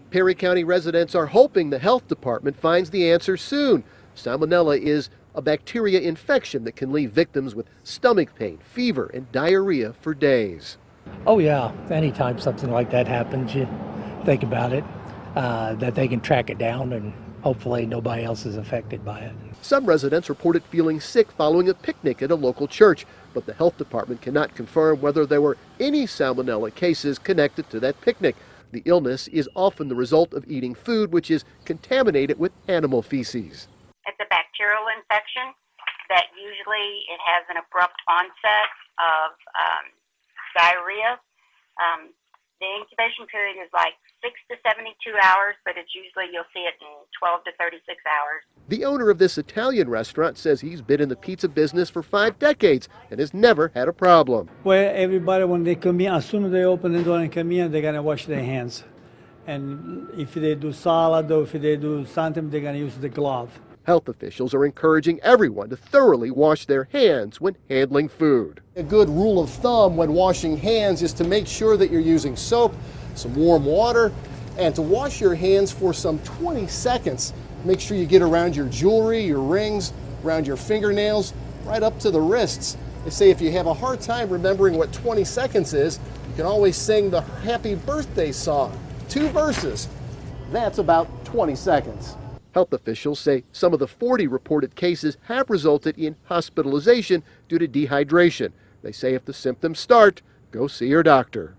Perry County residents are hoping the health department finds the answer soon. Salmonella is a bacteria infection that can leave victims with stomach pain, fever, and diarrhea for days. Oh yeah, anytime something like that happens, you think about it, that they can track it down and hopefully nobody else is affected by it. Some residents reported feeling sick following a picnic at a local church, but the health department cannot confirm whether there were any salmonella cases connected to that picnic. The illness is often the result of eating food which is contaminated with animal feces. It's a bacterial infection that usually it has an abrupt onset of diarrhea. The incubation period is like 6 to 72 hours, but it's usually you'll see it in 12 to 36 hours. The owner of this Italian restaurant says he's been in the pizza business for 5 decades and has never had a problem. Where everybody, when they come in, as soon as they open the door and come in, they're gonna wash their hands. And if they do salad or if they do something, they're gonna use the glove. Health officials are encouraging everyone to thoroughly wash their hands when handling food. A good rule of thumb when washing hands is to make sure that you're using soap, some warm water, and to wash your hands for some 20 seconds. Make sure you get around your jewelry, your rings, around your fingernails, right up to the wrists. They say if you have a hard time remembering what 20 seconds is, you can always sing the Happy Birthday song. 2 verses. That's about 20 seconds. Health officials say some of the 40 reported cases have resulted in hospitalization due to dehydration. They say if the symptoms start, go see your doctor.